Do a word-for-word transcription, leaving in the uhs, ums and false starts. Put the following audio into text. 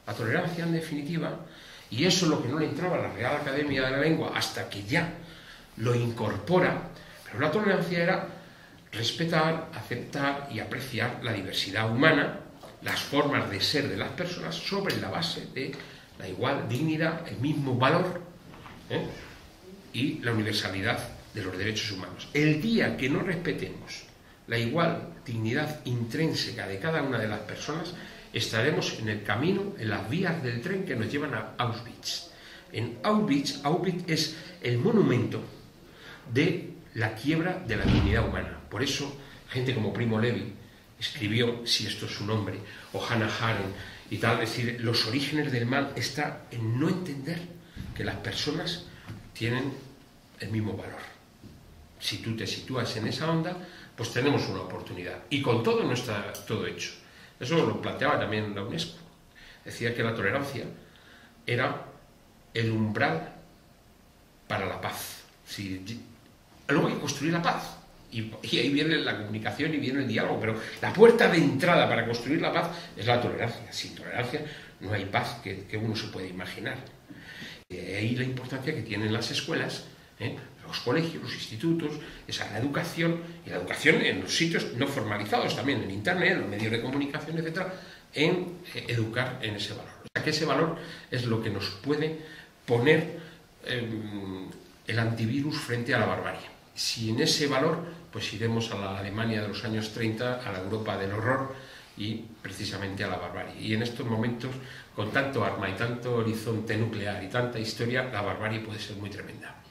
La tolerancia, en definitiva, y eso es lo que no le entraba a la Real Academia de la Lengua hasta que ya lo incorpora, pero la tolerancia era respetar, aceptar y apreciar la diversidad humana, las formas de ser de las personas sobre la base de la igual dignidad, el mismo valor, ¿eh? y la universalidad de los derechos humanos. El día que no respetemos la igual dignidad intrínseca de cada una de las personas, estaremos en el camino, en las vías del tren que nos llevan a Auschwitz. En Auschwitz, Auschwitz es el monumento de la quiebra de la dignidad humana. Por eso, gente como Primo Levi escribió, si esto es su nombre, o Hannah Arendt y tal, es decir, los orígenes del mal está en no entender que las personas tienen el mismo valor. Si tú te sitúas en esa onda, pues tenemos una oportunidad. Y con todo no está todo hecho. Eso lo planteaba también la UNESCO. Decía que la tolerancia era el umbral para la paz. Si, luego hay que construir la paz. Y, y ahí viene la comunicación y viene el diálogo. Pero la puerta de entrada para construir la paz es la tolerancia. Sin tolerancia no hay paz que, que uno se puede imaginar. Y ahí la importancia que tienen las escuelas, ¿eh? los colegios, los institutos, esa la educación, y la educación en los sitios no formalizados también, en internet, en los medios de comunicación, etcétera, en eh, educar en ese valor. O sea, que ese valor es lo que nos puede poner eh, el antivirus frente a la barbarie. Si en ese valor, pues iremos a la Alemania de los años treinta, a la Europa del horror y precisamente a la barbarie. Y en estos momentos, con tanto arma y tanto horizonte nuclear y tanta historia, la barbarie puede ser muy tremenda.